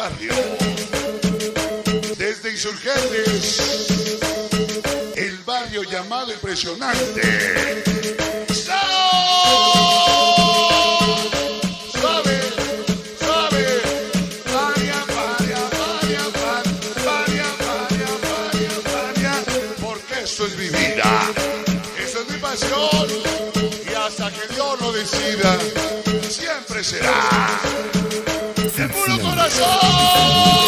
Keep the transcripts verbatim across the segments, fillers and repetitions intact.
barrio. Desde Insurgentes, el barrio llamado Impresionante. Suave, suave, varia, varia, varia, varia, varia, varia, varia, porque eso es mi vida, eso es mi pasión, y hasta que Dios lo decida, siempre será de puro corazón.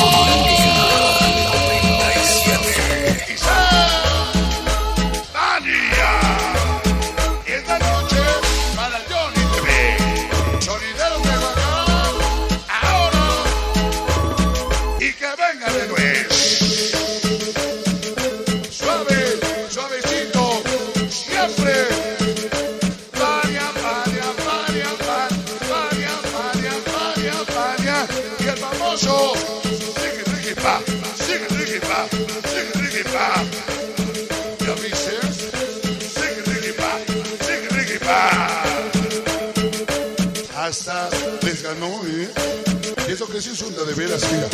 Hasta les ganó, ¿eh? Y eso que sí son de veras, mira.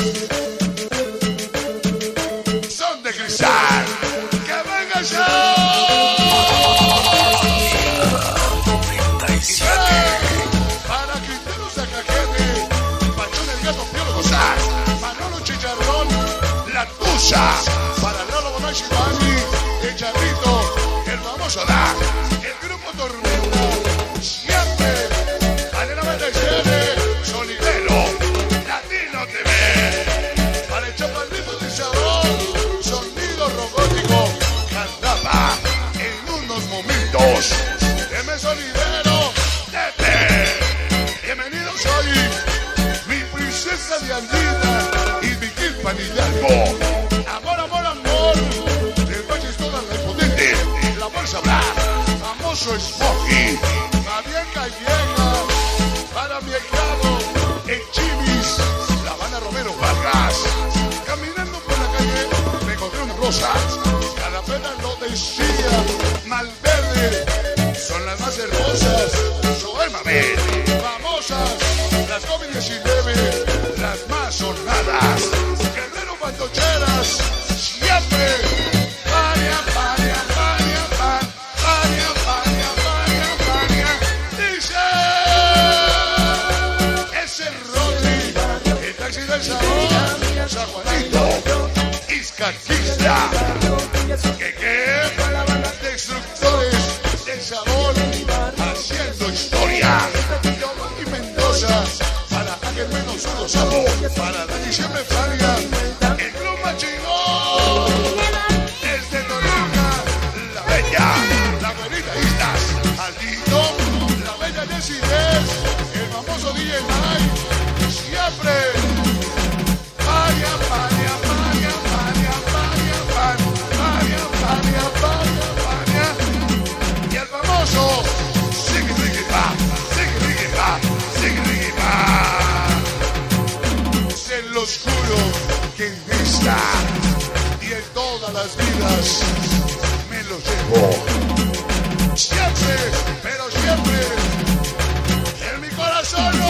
Son de cristal. ¡Que venga ya! Para Quintero Sacajete, Pachón el Gato Piolo Gozar, Manolo Chicharrón, La Tusa, para Lolo Bonachi Bani, el Charrito, el famoso Da, el grupo Tormenta, siempre. Solidero, Latino T V, para el chaparrito de sabor, sonido robótico, cantaba en unos momentos. Deme Solidero, Tete, bienvenido soy, mi princesa de Andina y mi Kilpan Hidalgo. Amor, amor, amor, del valle es toda la impotente, la bolsa black, famoso Smokey, Fabián Calleja. Para mi ahijado, el Chivis, La Habana Romero Vargas. Caminando por la calle, me encontré una rosa. Cada pena lo decía, Malverde. Son las más hermosas, Joel Mabel. Famosas, las COVID diecinueve, las más sonadas. Guerrero Pantocheras, siempre. Varia, varia, varia, varia, varia, varia, varia. Dice. El taxi del sabor, San Juanito, Izcaquista, que que destructores del sabor, haciendo historia. Giovanni Mendoza, para Ángel Menos Uno Sapo, para Dani Siempre Faria, el Club Machingón, desde Toluca, La Bella, la Güerita Islas, Aldito, La Bella Decidez, el famoso D J Mike. Siempre varia, varia, varia, varia, varia, varia, varia, varia, varia, y el famoso Siggy Riggy Pa, Siggy Riggy Pa, Siggy Riggy Pa. Se los juro que en esta y en todas las vidas me los llevo. Siempre, pero siempre en mi corazón. No.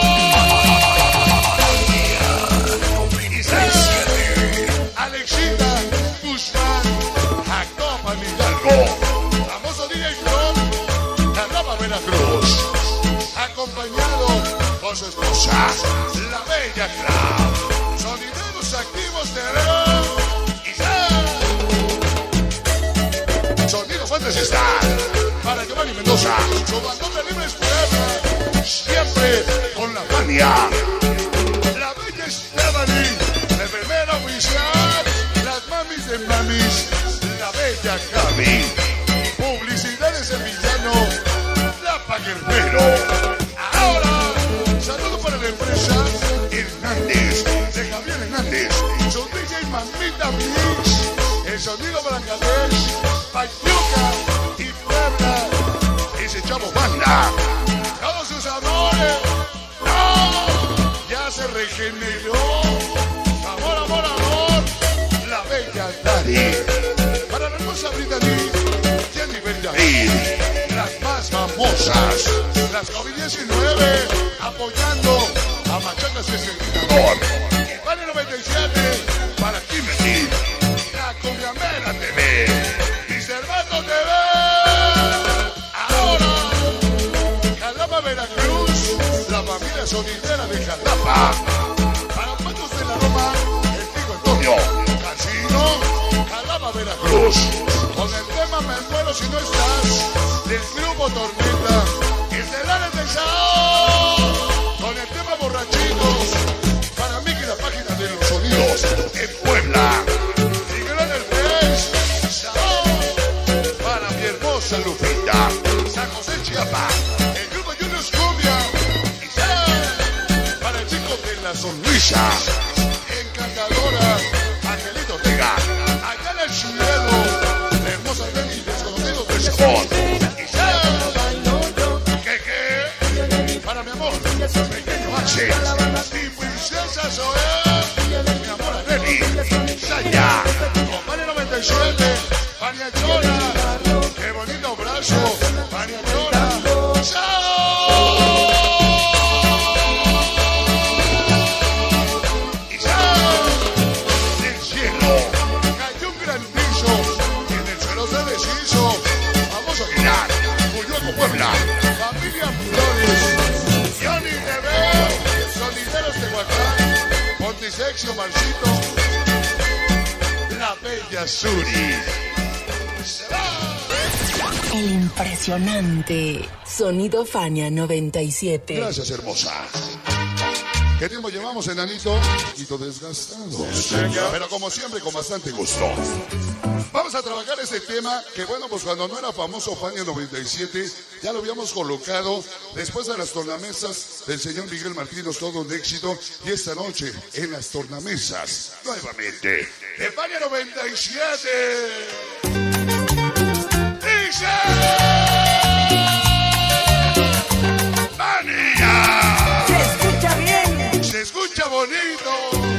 Alexita Guzmán, Jacob Hidalgo, famoso D J Club, la Rapa Veracruz, acompañado por su esposa, la Bella Club, sonideros activos de Isla, sonidos fuentes están, para Giovanni Mendoza, su bandón de libres forever, siempre con la mania, la Bella Stephanie, el primero oficial, las mamis de mamis, la Bella Gaby, publicidades de villano, la Paguerrero. Ahora, saludo para la empresa Hernández, de Javier Hernández, su D J Mamita Mix, el sonido Blancadesh, Pachuca y Puebla, ese chavo banda, todos sus amores, no, ya se regeneró. Amor, amor, amor, la Bella Dari, para la hermosa Brittany, Jenny Beldair, las más famosas, las COVID diecinueve, apoyando a Machacas es el gritador. Y Vale noventa y siete para Kimberly, la Cumbiamera T V y Cervato T V. Ahora, Jalapa, Veracruz, la familia sonidera de Jalapa. Para Pachos de la Roma, el Tico Antonio, Casino, Jalapa, Veracruz. Con el tema Me muero si no estás, del grupo Tormenta, Estelares del Sao. Con el tema Borrachitos, para mí que la página de los sonidos en Puebla. Y Gran el Pez, Sao. Para mi hermosa Lupita, San José Chiapas, el grupo Juniors Cumbia. Y Sao, para el chico de la sonrisa, encantadora, Angelito Ortega. Acá en el Chulelo, la hermosa Lenny, desconocido del sabor. Y Sao, que que, para mi amor, pequeño H, mi princesa Zoé, mi amor a Lenny, Saya, con Vale noventa y siete, Paniachona, qué bonito brazo, Paniachona, ¡Sao! Y ¡Sao! Del cielo, cayó un granizo, y en el suelo se deshizo, vamos a mirar, Cuyueco, Puebla, familia Flores, Johnny T V, Sonideros de Huacán, Pontisexio, Marcito, la bella Suri. El impresionante Sonido Fania noventa y siete. Gracias, hermosa. ¿Qué tiempo llevamos, enanito? Y todo desgastado. Pero como siempre, con bastante gusto. Vamos a trabajar este tema que, bueno, pues cuando no era famoso Fania noventa y siete, ya lo habíamos colocado después de las tornamesas del señor Miguel Martínez, todo un éxito. Y esta noche, en las tornamesas, nuevamente, de Fania noventa y siete. ¡Dice! ¡Fania! Se escucha bien. Se escucha bonito.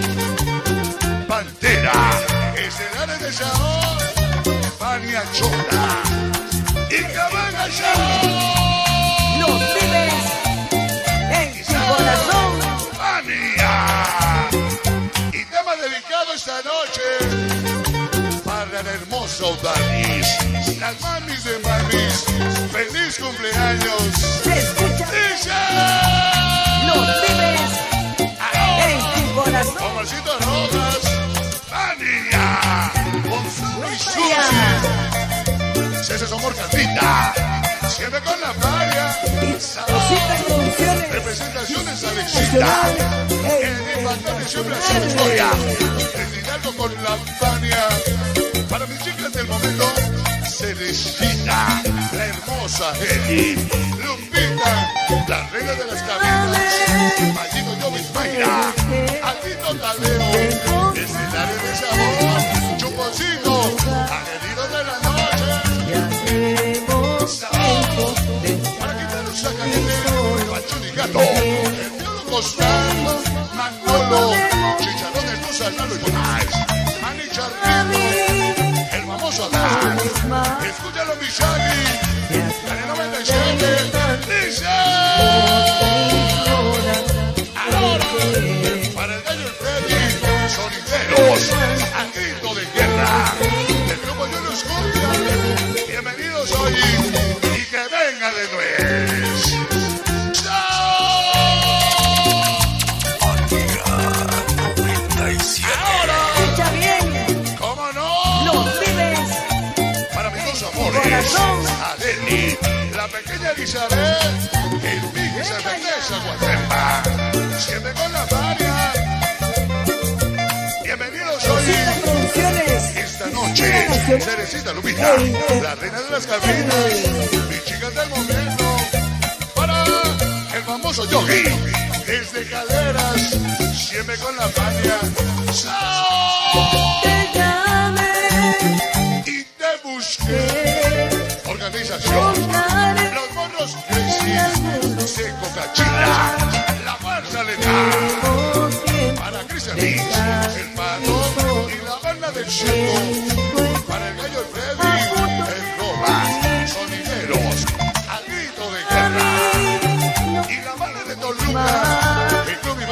Pantera, Estelares de Sao, Fania Chona y Cabana Show. Los vives en tu corazón. Fania. Y tema dedicado esta noche para el hermoso Danis, las mamis de mamis. ¡Feliz cumpleaños! Se escucha ¡Dice! Los vives en tu corazón. Omarcito Rojas, Fania, con su y Susi, César Somor Candita, siempre con la Fania, Cositas Producciones. representaciones Alexita, en el Bacán siempre hace su historia, el Hidalgo con la Fania, para mis chicas del momento, Celestina, la hermosa Eli, Lupita, la reina de las cabinas, Maldito Jovis Mayra, Altito Tadeo, Estelares de Sabor, Chuponcito, Angelitos de la noche, para quitar un sacalete, Pachón y Gato, el Diablo Costado, Manolo, Chicharrones, Luz, Alnalo y Tomás, Mani Charrito, el famoso Adán, escúchalo mi Shaggy, en el noventa y siete, dice. Ahora, para el gallo el Freddy, sonideros, a grito de guerra, del grupo Juniors Cumbia, bienvenidos hoy y que venga de nuez. Ahora, Escucha bien. ¿cómo no? Los vives Para mis dos amores, Adeli, la pequeña Elizabeth, el Miguel Santandesa, Guatemala, siempre con la Fania. Bienvenidos hoy, Cositas Producciones. esta noche, Teresita Lupita, la reina de las cabinas, mis chicas del momento, para el famoso Yogi, desde Caderas, siempre con la Fania. ¡Sao! Te llamé. Y te busqué. Organización, los morros Crazy, Seco Cachila, la fuerza letal, para Cristian Mix, el Pato y la banda del Checo, para el gallo Freddy, el Roba, sonideros, al grito de guerra, y la banda de Toluca, el Club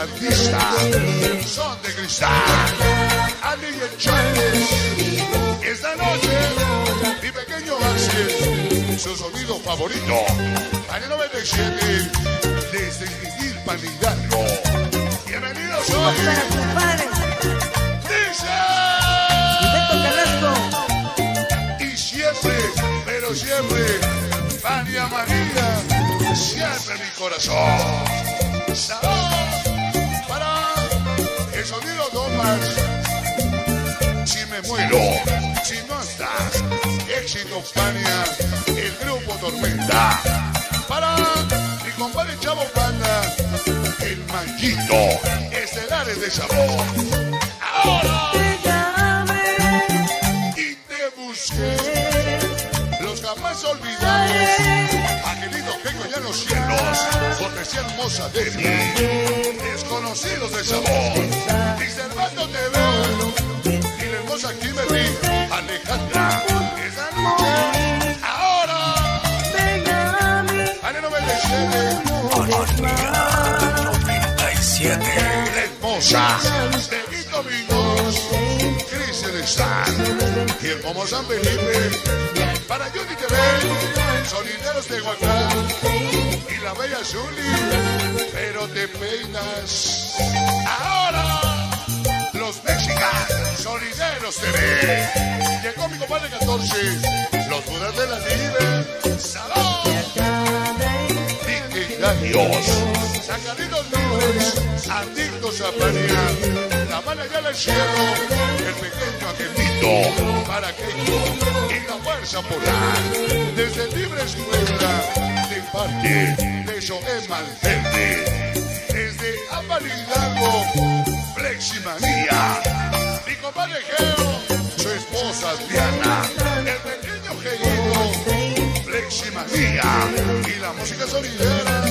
artista, son de cristal, Ali y el Chávez. Esta noche, mi pequeño Axel, su sonido favorito, Año noventa y siete, desde Iguilpan, Hidalgo. Bienvenidos hoy. Dice. Y siempre, pero siempre, Fania María, siempre mi corazón. Salud para el sonido Domas. Si me muero, si no estás, éxito Fania, el grupo Tormenta. Para mi compadre Chavo Banda, el Manguito, estelares de sabor. Ahora. Y te busqué, los jamás olvidados. Angelito Genco ya en los cielos, cortesía hermosa de mí. Desconocidos de sabor, mi Cervato te veo. Y la hermosa Kimberly, Alejandra, esa noche. Ahora. Año noventa y siete. noventa y siete. La hermosa. Benito Vigos. Cris de San. Y el Momo San Felipe. Para Judy T V. Sonideros de Huacán. Y la bella Zuli. Pero te peinas. Ahora. Los mexicanos. Sonideros T V. Llegó mi compadre catorce. Los Budas de la Libre. ¡Salud! Dios, sacaditos libres, adictos a Fania, la mala ya del cielo, el pequeño angelito, para Keiko y la fuerza polar, desde Libre Escuela, de parte de Joel Malverde, desde Ámbar Hidalgo, Fleximanía, mi compadre Geo, su esposa Diana, el pequeño Geito, Fleximanía y la música sonidera.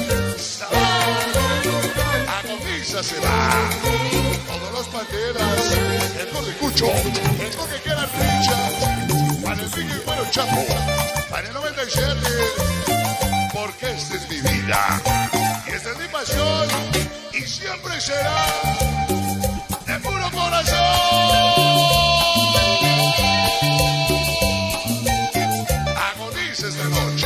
Agoniza se va. Todos los panteras, el Gordo Cucho, el que queda Richa, para el Vicky y Bueno Chapo, para el noventa y siete, porque esta es mi vida y esta es mi pasión y siempre será de puro corazón. Agoniza esta noche.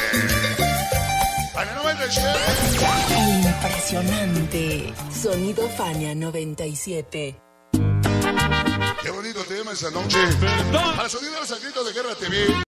Impresionante. Sonido Fania noventa y siete. Qué bonito tema esa noche. Para sonido de los Gritos de Guerra T V.